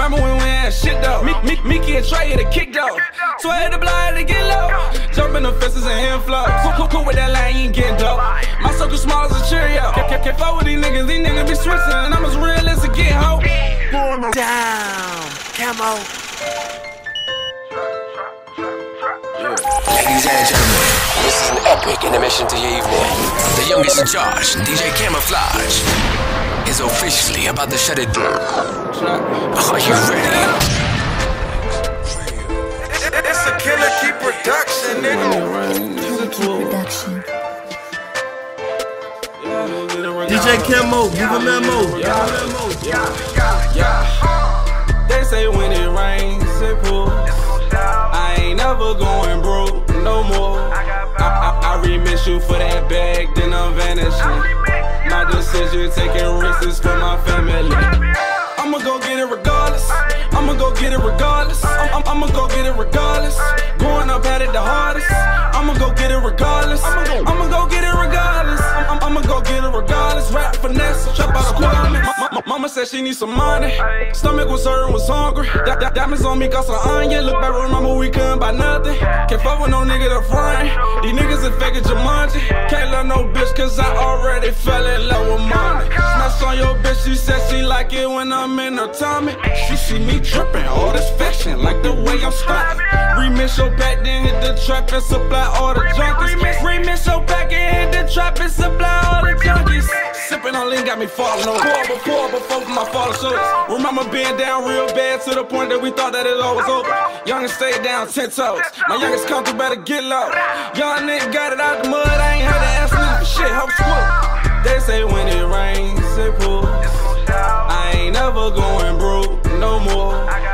Remember when we had shit though. Mickey and Trey hit a kick though. So I had to blind to get low. Jumping the fences and hand flows. Cool with that line, you ain't getting dope. My circle small as a Cheerio. Can't fuck with these niggas be switching. And I'm as real as a get hoe. Down, Camo. Ladies and gentlemen, this is an epic intermission to your evening. The youngest in charge, DJ Camouflage, is officially about to shut it down. Are you ready? It's a Killer Key production, nigga. Killer Key production. DJ Camo, give a memo. They say when it rains, it pours. I ain't never going broke no more. I remix you for that bag, then I'm vanishing. My decision taking risks for my family. I'ma go get it regardless. I'ma go get it regardless. I'ma go get it regardless. Going up at it the hardest. I'ma go get it regardless. I'ma go get it regardless. I'ma go get it regardless. Rap finesse, chop out a quality. Mama said she need some money. Stomach was hurting, was hungry. Diamonds on me cost an onion. Look back, remember we couldn't buy nothing. Can't fuck with no nigga to front. These niggas are faking Jumanji. Can't love no bitch cause I already fell in love with money. Smash on your bitch, she said she like it when I'm in her tummy. She see me tripping, all this fiction, like the way I'm stunting. Remix your back, then hit the trap and supply all the junkies. Remix your back and hit the trap and supply all the junkies. Sipping on lean got me falling over. Pour before my falling shoulders. Remember being down real bad to the point that we thought that it all was over. Youngest stayed down 10 toes. My youngest come through, better get low. Young nigga got it out the mud. I ain't had to ask nigga for shit. Hope squirrel. They say when it rains, it pours. I ain't never going broke no more.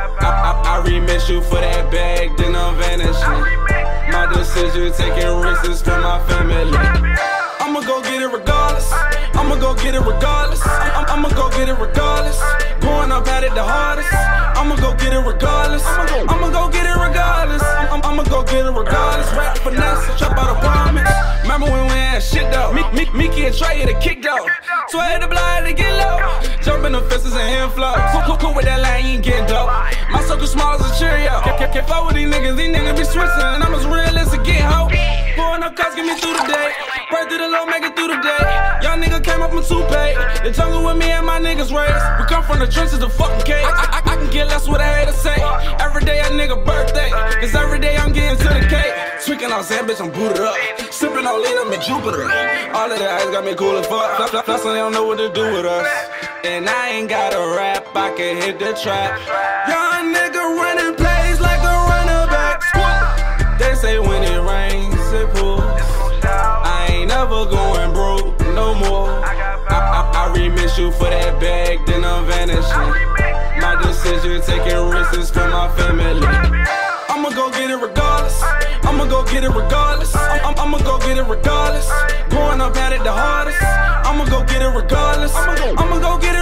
I remix you for that bag, then I'm vanishing. My decision taking risks for my family. I'ma go get it regardless. I'ma go get it regardless. I'ma go get it regardless. Going up at it the hardest. I'ma go get it regardless. I'ma go get it regardless. I'ma go get it regardless. Rap finesse, chop out a promise. Remember when we had shit though. Mickey and Trey hit a kick though. So I had to blind to get low. Jumping the fences and hand flows. Cool with that line, you ain't getting dope. My circle small as a Cheerio. Can't fuck with these niggas be switching. And I'm as real as a get hoe. Pouring up cuts, get me through the day. Break through the low, make it through the day. Young nigga came up from toupee. The jungle with me and my niggas raised. We come from the trenches to fucking cage. I can get less what I had to say. Every day a nigga birthday. Cause every day I'm getting to the cake. Tweaking on sand, bitch, I'm booted up. Sipping on lean, I'm in Jupiter. All of that ice got me cool as fuck. Plus they don't know what to do with us. And I ain't gotta rap, I can hit the trap. Young nigga running plays like a runner back. They say when it rains, it pours. I ain't never going broke no more. I remix you for that bag, then I'm vanishing. My decision taking risks for my family. I'ma go get it regardless. I'ma go get it regardless. I'ma go get it regardless. Going up at it the hardest. I'ma go get it regardless. I'ma go get it